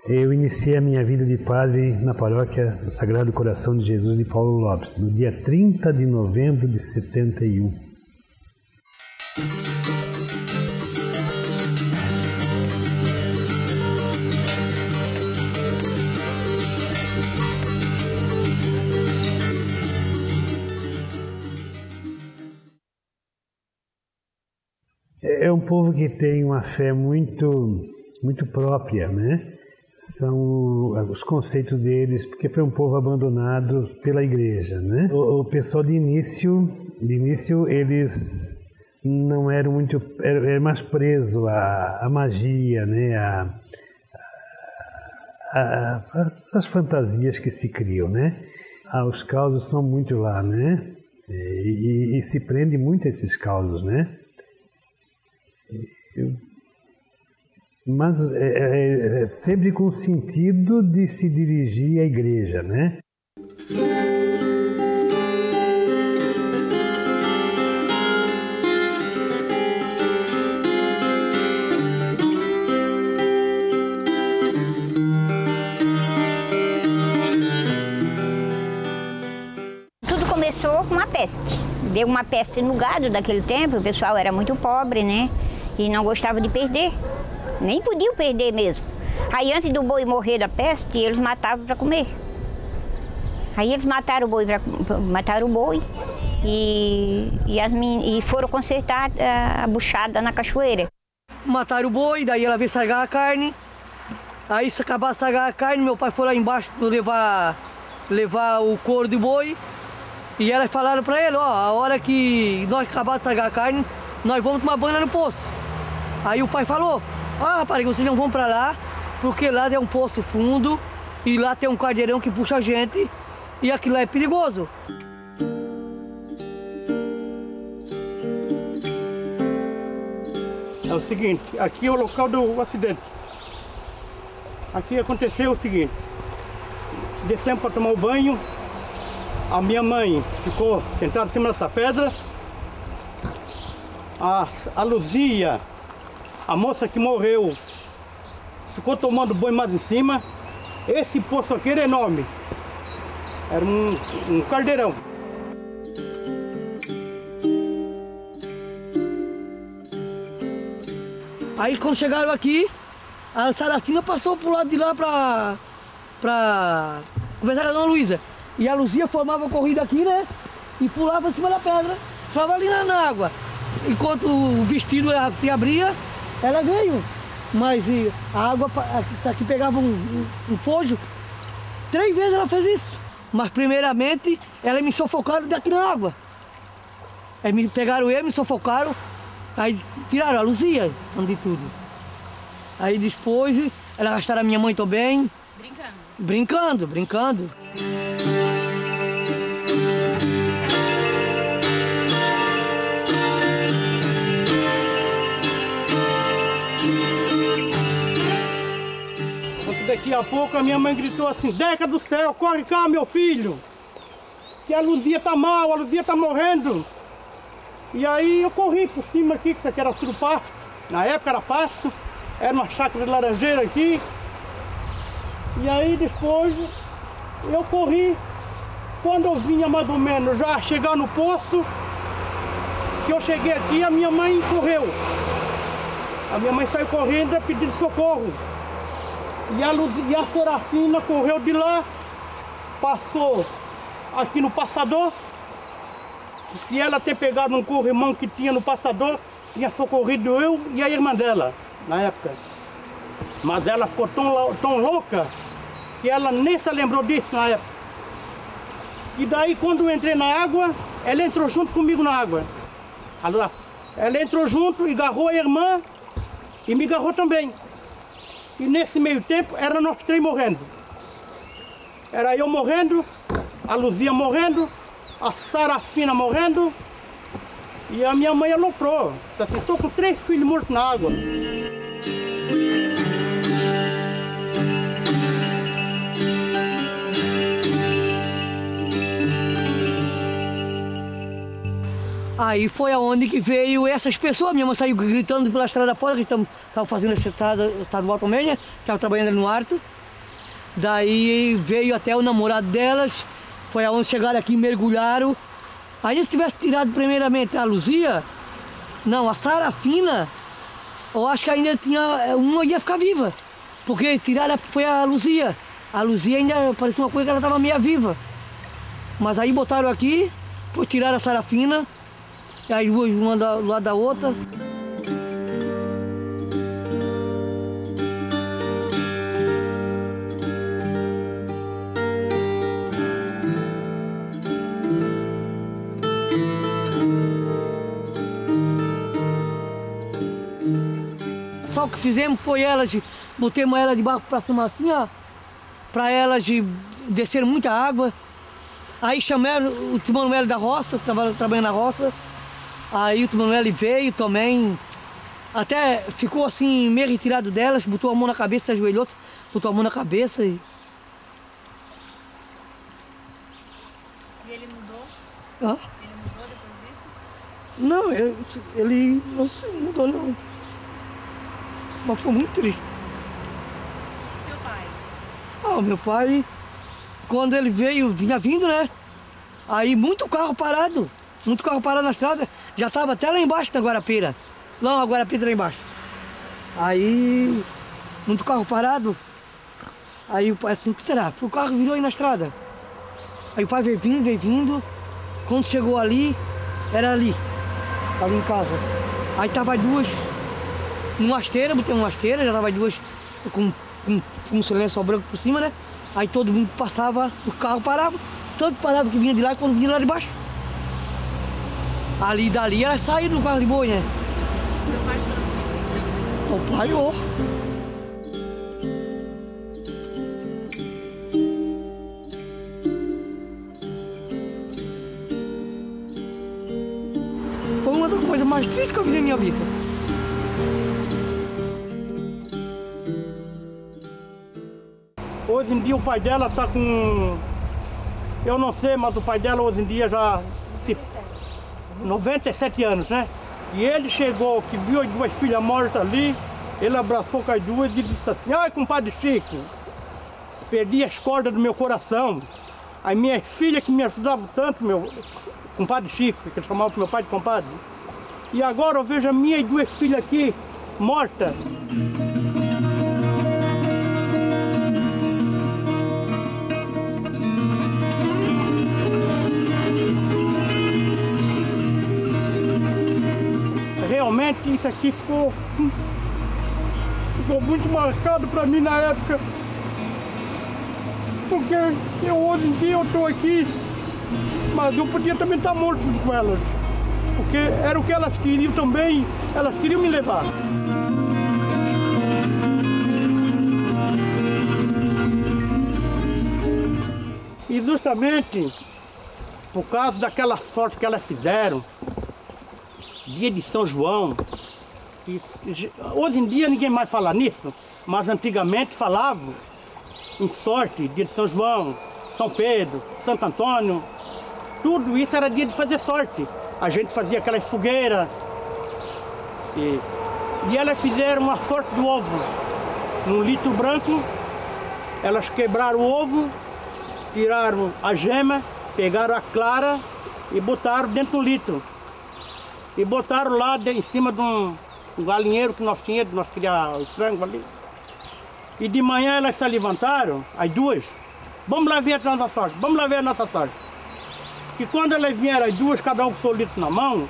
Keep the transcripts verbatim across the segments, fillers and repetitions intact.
Eu iniciei a minha vida de padre na paróquia do Sagrado Coração de Jesus de Paulo Lopes, no dia trinta de novembro de setenta e um. É um povo que tem uma fé muito, muito própria, né? São os conceitos deles, porque foi um povo abandonado pela igreja, né? O, o pessoal de início, de início eles não eram muito, era, era mais preso à, à magia, né? A, a, a, essas fantasias que se criam, né? Ah, os causos são muito lá, né? E, e, e se prende muito a esses causos, né? Eu, mas é, é, é sempre com o sentido de se dirigir à igreja, né? Tudo começou com uma peste. Deu uma peste no gado daquele tempo, o pessoal era muito pobre, né? E não gostava de perder. Nem podiam perder mesmo. Aí antes do boi morrer da peste, eles matavam para comer. Aí eles mataram o boi, pra, mataram o boi e, e, as, e foram consertar a, a buchada na cachoeira. Mataram o boi, daí ela veio sargar a carne. Aí se acabar de sargar a carne, meu pai foi lá embaixo para levar, levar o couro do boi. E elas falaram para ele, ó, a hora que nós acabar de sargar a carne, nós vamos tomar banho lá no poço. Aí o pai falou, ah, rapariga, vocês não vão pra lá, porque lá é um poço fundo e lá tem um caldeirão que puxa a gente e aquilo lá é perigoso. É o seguinte, aqui é o local do acidente. Aqui aconteceu o seguinte, descemos para tomar o banho, a minha mãe ficou sentada em cima dessa pedra, a, a Luzia, a moça que morreu, ficou tomando banho mais em cima. Esse poço aqui era enorme. Era um, um caldeirão. Aí quando chegaram aqui, a Sarafina passou pro lado de lá pra, pra conversar com a dona Luísa. E a Luzia formava corrida aqui, né? E pulava em cima da pedra, ficava ali na, na água. Enquanto o vestido se abria, ela veio, mas a água aqui pegava um, um, um fojo. Três vezes ela fez isso. Mas primeiramente, ela me sufocaram daqui na água. Aí me pegaram eu, me sufocaram, aí tiraram a Luzia, de tudo. Aí depois, ela arrastaram a minha mãe também. Brincando? Brincando, brincando. Daqui a pouco a minha mãe gritou assim, Deca do céu, corre cá, meu filho, que a Luzia tá mal, a Luzia tá morrendo. E aí eu corri por cima aqui, que isso aqui era tudo pasto, na época era pasto, era uma chácara de laranjeira aqui. E aí depois eu corri, quando eu vinha mais ou menos já chegar no poço, que eu cheguei aqui, a minha mãe correu. A minha mãe saiu correndo pedindo socorro. E a, Luz, e a Serafina correu de lá, passou aqui no passador. Se ela ter pegado um corrimão que tinha no passador, tinha socorrido eu e a irmã dela, na época. Mas ela ficou tão, tão louca que ela nem se lembrou disso na época. E daí quando eu entrei na água, ela entrou junto comigo na água. Ela entrou junto e agarrou a irmã e me agarrou também. E nesse meio tempo, era nós três morrendo. Era eu morrendo, a Luzia morrendo, a Sarafina morrendo e a minha mãe aloprou. Estou com três filhos mortos na água. Aí foi aonde que veio essas pessoas. Minha mãe saiu gritando pela estrada fora, que estavam fazendo essa estrada estadual também, né? Estava trabalhando ali no Arto. Daí veio até o namorado delas, foi aonde chegaram aqui, mergulharam. Aí se tivesse tirado primeiramente a Luzia, não, a Sarafina, eu acho que ainda tinha, uma ia ficar viva. Porque tiraram, foi a Luzia. A Luzia ainda parecia uma coisa que ela estava meio viva. Mas aí botaram aqui, depois tiraram a Sarafina, e aí uma do lado da outra. Só o que fizemos foi elas, botemos ela de barco para cima assim, ó, para elas de descer muita água. Aí chamaram o Tio Manuel da roça, estava trabalhando na roça. Aí o Tio Manuel veio também, até ficou assim meio retirado delas, botou a mão na cabeça, se ajoelhou, botou a mão na cabeça e... E ele mudou? Hã? Ele mudou depois disso? Não, ele, ele não se mudou não. Mas foi muito triste. Teu pai? Ah, o meu pai, quando ele veio, vinha vindo, né? Aí muito carro parado, muito carro parado na estrada. Já estava até lá embaixo da Guarapira. Lá, a Guarapira lá embaixo. Aí, muito carro parado. Aí o pai assim, o que será? O carro virou aí na estrada. Aí o pai veio vindo, veio vindo. Quando chegou ali, era ali, ali em casa. Aí tava duas, numa esteira, botei uma esteira, já tava duas com, com, com um silêncio branco por cima, né? Aí todo mundo passava, o carro parava, tanto parava que vinha de lá quando vinha lá de baixo. Ali e dali elas saíram do carro de boi, né? Teu pai chorou muito? O pai, ó. Foi uma das coisas mais tristes que eu vi na minha vida. Hoje em dia o pai dela está com... Eu não sei, mas o pai dela hoje em dia já... Se... noventa e sete anos, né? E ele chegou, que viu as duas filhas mortas ali, ele abraçou com as duas e disse assim, ai, compadre Chico, perdi as cordas do meu coração. As minhas filhas que me ajudavam tanto, meu compadre Chico, que ele chamava meu pai de compadre. E agora eu vejo as minhas duas filhas aqui, mortas. Realmente isso aqui ficou, ficou muito marcado para mim na época. Porque eu, hoje em dia eu estou aqui, mas eu podia também estar morto junto com elas. Porque era o que elas queriam também, elas queriam me levar. E justamente por causa daquela sorte que elas fizeram, dia de São João, e, hoje em dia ninguém mais fala nisso, mas antigamente falavam em sorte, dia de São João, São Pedro, Santo Antônio, tudo isso era dia de fazer sorte. A gente fazia aquelas fogueiras e, e elas fizeram uma sorte do ovo. Num litro branco, elas quebraram o ovo, tiraram a gema, pegaram a clara e botaram dentro do litro. E botaram lá de, em cima de um, um galinheiro que nós tínhamos, nós criávamos frango ali. E de manhã elas se levantaram, as duas, vamos lá ver a nossa sorte, vamos lá ver a nossa sorte. E quando elas vieram as duas, cada um com o seu litro na mão,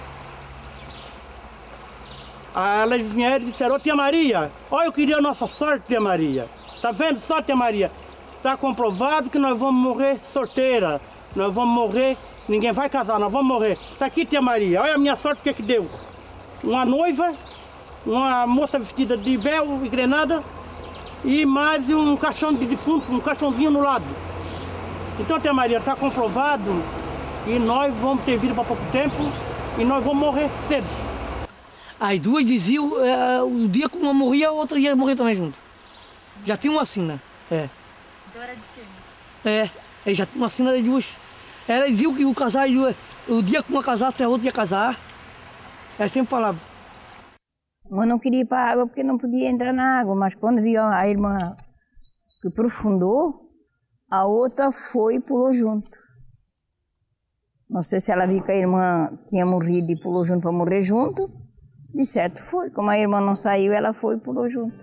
elas vieram e disseram, ô tia Maria, olha, eu queria a nossa sorte, tia Maria. Tá vendo só, tia Maria? Está comprovado que nós vamos morrer solteira, nós vamos morrer, ninguém vai casar, nós vamos morrer. Está aqui, tia Maria, olha a minha sorte, o que que deu? Uma noiva, uma moça vestida de véu e grenada e mais um caixão de defunto, um caixãozinho no lado. Então, tia Maria, está comprovado que nós vamos ter vida para pouco tempo e nós vamos morrer cedo. As duas diziam, é, o dia que uma morria, a outra ia morrer também junto. Já tinha uma sina, é. Então era de ser. É, aí já tinha uma sina de duas. Ela dizia que o casar, o dia que uma casasse, a outra ia casar. Ela sempre falava. Eu não queria ir para a água porque não podia entrar na água, mas quando via a irmã que aprofundou, a outra foi e pulou junto. Não sei se ela viu que a irmã tinha morrido e pulou junto para morrer junto. De certo foi. Como a irmã não saiu, ela foi e pulou junto.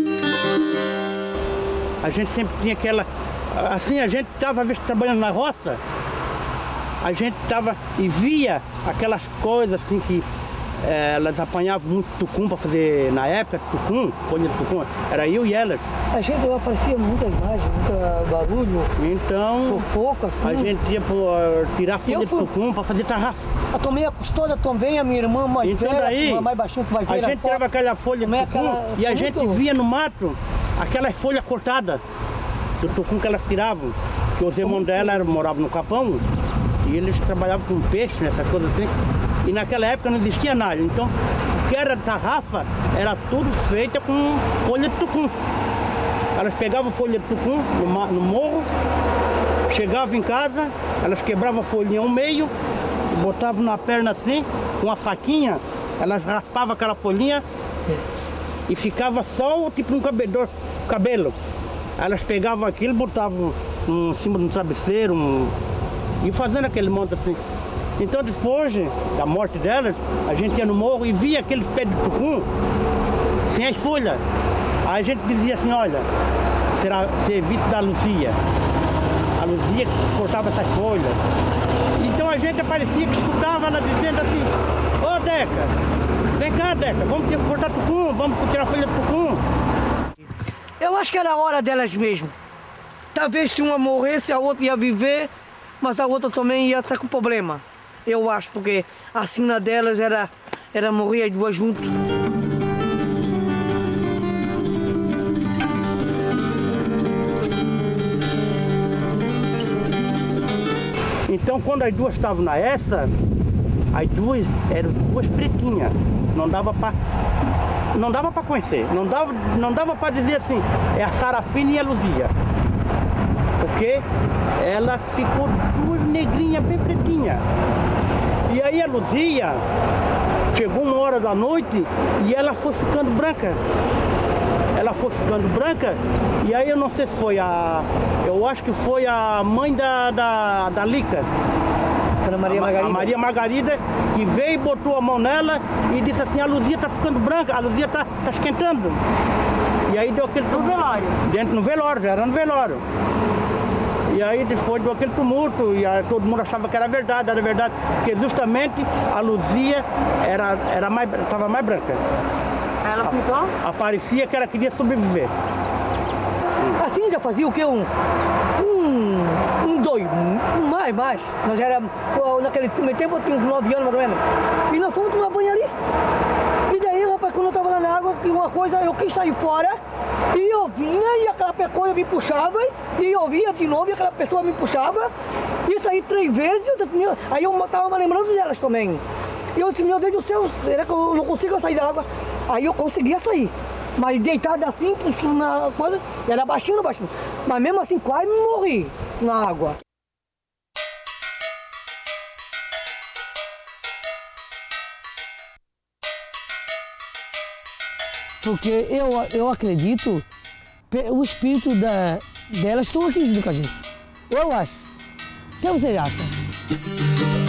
A gente sempre tinha aquela... Assim, a gente estava trabalhando na roça, a gente estava e via aquelas coisas assim que é, elas apanhavam muito tucum para fazer, na época, tucum, folha de tucum, era eu e elas. A gente aparecia muita imagem, muito barulho, então, fofoca, assim. A gente ia uh, tirar folha eu de fui... tucum para fazer tarrafa. Eu tomei a custódia também, a minha irmã mais então, velha, daí, mais baixinha que mais velha. A gente tirava aquela folha de tucum aquela... e a gente muito... via no mato aquelas folhas cortadas do tucum que elas tiravam. Que os irmãos dela moravam no Capão e eles trabalhavam com peixe, essas coisas assim. E naquela época não existia nada. Então, o que era tarrafa era tudo feito com folha de tucum. Elas pegavam folha de tucum no, no morro, chegavam em casa, elas quebravam a folhinha ao meio, botavam na perna assim, com a faquinha, elas raspavam aquela folhinha e ficava só tipo um cabedor, cabelo. Elas pegavam aquilo, botavam em cima de um travesseiro um, e fazendo aquele monte assim. Então depois da morte delas, a gente ia no morro e via aqueles pés de tucum sem as folhas. Aí a gente dizia assim, olha, será serviço da Luzia. A Luzia que cortava essas folhas. Então a gente aparecia que escutava ela dizendo assim, ô Deca, vem cá Deca, vamos ter que cortar tucum, vamos tirar a folha de tucum. Eu acho que era a hora delas mesmo. Talvez se uma morresse, a outra ia viver, mas a outra também ia estar com problema. Eu acho, porque a sina delas era, era morrer as duas juntas. Então, quando as duas estavam na essa, as duas eram duas pretinhas. Não dava para não dava para conhecer. Não dava, não dava para dizer assim, é a Sarafina e a Luzia. Porque ela ficou duas negrinhas bem pretinhas. E aí a Luzia chegou uma hora da noite e ela foi ficando branca. Ela foi ficando branca e aí eu não sei se foi a... Eu acho que foi a mãe da, da, da Lica. A Maria a, Margarida. A Maria Margarida, que veio e botou a mão nela e disse assim, a Luzia está ficando branca, a Luzia está tá esquentando. E aí deu aquele... No velório. Dentro, no velório, já era no velório. E aí depois deu aquele tumulto e aí, todo mundo achava que era verdade, era verdade, porque justamente a Luzia era, era mais, estava mais branca. Ela ficou? Aparecia que ela queria sobreviver. Assim já fazia o quê? Um, um, um dois, um, mais, mais. Nós já era, naquele tempo eu tinha uns nove anos mais ou menos. E nós fomos tomar banho ali. E daí, rapaz, quando eu estava lá na água, uma coisa, eu quis sair fora. E eu vinha e aquela pessoa me puxava. E eu vinha de novo e aquela pessoa me puxava. E saí três vezes. Eu, aí eu estava lembrando delas também. E eu disse, meu Deus do céu, será que eu não consigo sair da água? Aí eu conseguia sair. Mas deitada assim, na coisa, era baixinho, baixinho. Mas mesmo assim, quase me morri na água. Porque eu, eu acredito que o espírito da, delas estão aqui junto com a gente. Eu acho. O que você acha?